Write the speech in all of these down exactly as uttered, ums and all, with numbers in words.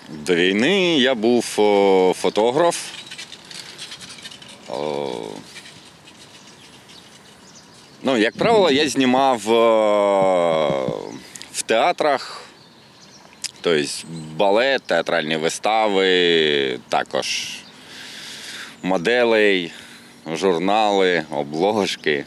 До війни я був о, фотограф. О, ну, як правило, я знімав о, в театрах, тобто балет, театральні вистави, також моделей, журнали, обложки.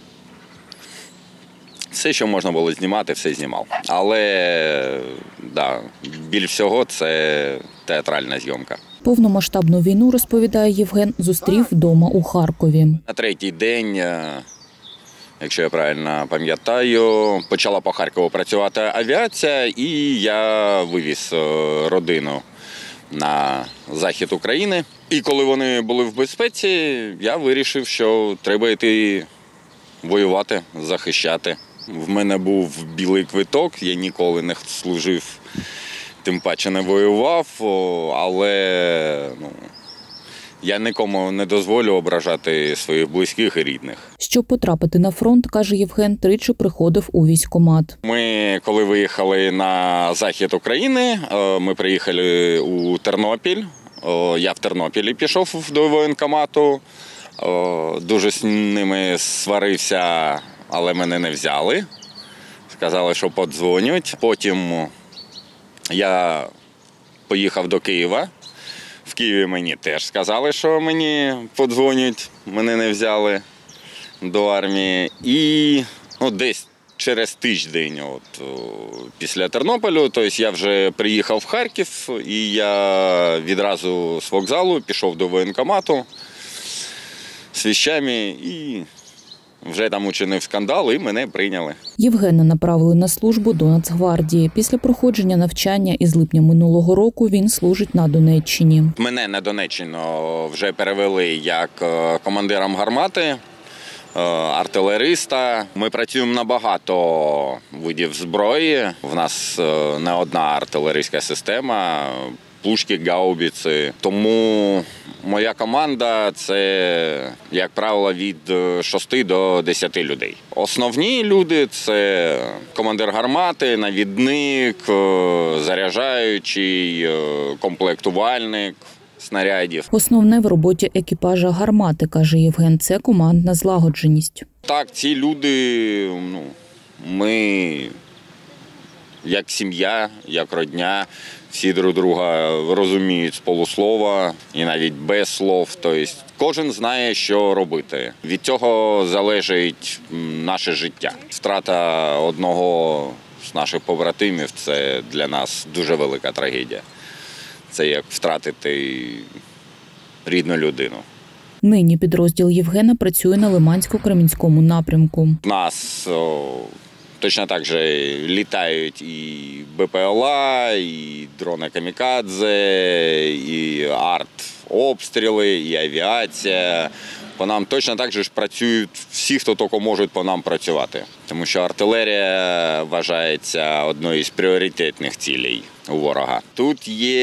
Все, що можна було знімати, все знімав. Але да, біль всього – це театральна зйомка. Повномасштабну війну, розповідає Євген, зустрів вдома у Харкові. На третій день, якщо я правильно пам'ятаю, почала по Харкову працювати авіація, і я вивіз родину на захід України. І коли вони були в безпеці, я вирішив, що треба йти воювати, захищати. В мене був білий квиток, я ніколи не служив, тим паче не воював, але ну, я нікому не дозволю ображати своїх близьких і рідних. Щоб потрапити на фронт, каже Євген, тричі приходив у військкомат. Ми, коли виїхали на захід України, ми приїхали у Тернопіль. Я в Тернопілі пішов до воєнкомату, дуже з ними сварився, але мене не взяли. Сказали, що подзвонять. Потім я поїхав до Києва. В Києві мені теж сказали, що мені подзвонять, мене не взяли до армії. І ну, десь через тиждень от, після Тернополю, тобто я вже приїхав в Харків, і я відразу з вокзалу пішов до воєнкомату з віщами і вже там учинив скандал, і мене прийняли. Євгена направили на службу до Нацгвардії. Після проходження навчання із липня минулого року він служить на Донеччині. Мене на Донеччину вже перевели як командиром гармати, артилериста. Ми працюємо на багато видів зброї. В нас не одна артилерійська система, пушки, гаубиці. Тому моя команда – це, як правило, від шести до десяти людей. Основні люди – це командир гармати, навідник, заряджаючий, комплектувальник снарядів. Основне в роботі екіпажа гармати, каже Євген, це командна злагодженість. Так, ці люди, ну, ми як сім'я, як родня, всі друг друга розуміють з полуслова і навіть без слов. Тобто кожен знає, що робити. Від цього залежить наше життя. Втрата одного з наших побратимів – це для нас дуже велика трагедія. Це як втратити рідну людину. Нині підрозділ Євгена працює на Лимансько-Кремінському напрямку. У нас о, точно так же літають і БПЛА, і дрони камікадзе, і арт-обстріли, і авіація. По нам точно так же ж працюють всі, хто тільки можуть по нам працювати. Тому що артилерія вважається одною з пріоритетних цілей у ворога. Тут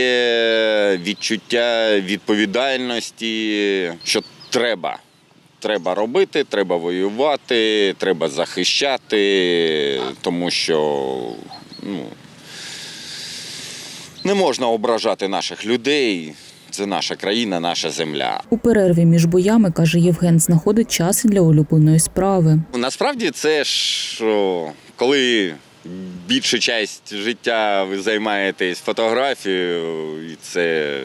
є відчуття відповідальності, що треба. Треба робити, треба воювати, треба захищати, тому що ну, не можна ображати наших людей. Це наша країна, наша земля. У перерві між боями, каже Євген, знаходить час для улюбленої справи. Насправді це ж, коли більшу частину життя ви займаєтесь фотографією, і це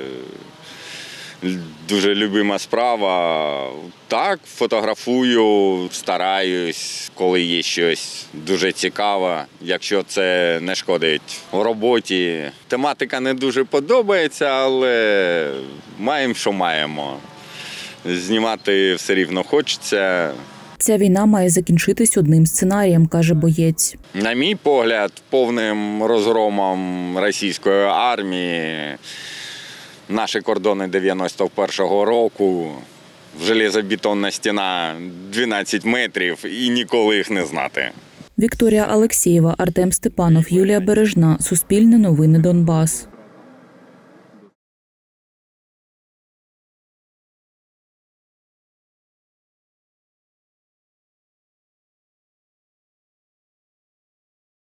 дуже любима справа. Так, фотографую, стараюсь, коли є щось дуже цікаве, якщо це не шкодить у роботі. Тематика не дуже подобається, але маємо, що маємо. Знімати все рівно хочеться. Ця війна має закінчитись одним сценарієм, каже боєць. На мій погляд, повним розгромом російської армії. Наші кордони дев'яносто першого року, железобетонна стіна дванадцять метрів і ніколи їх не знати. Вікторія Алексєєва, Артем Степанов, Юлія Бережна. Суспільне новини Донбас.